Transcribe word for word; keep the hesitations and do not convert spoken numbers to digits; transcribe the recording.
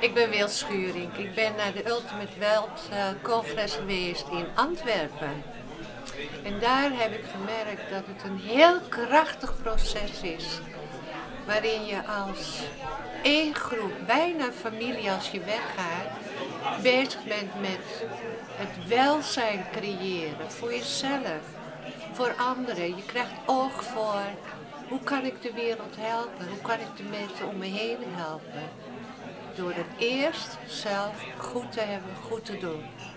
Ik ben Wil Schuring. Ik ben naar de Ultimate Wealth uh, Congres geweest in Antwerpen. En daar heb ik gemerkt dat het een heel krachtig proces is. Waarin je als één groep, bijna familie als je weggaat, bezig bent met het welzijn creëren. Voor jezelf, voor anderen. Je krijgt oog voor hoe kan ik de wereld helpen? Hoe kan ik de mensen om me heen helpen? Door het eerst zelf goed te hebben, goed te doen.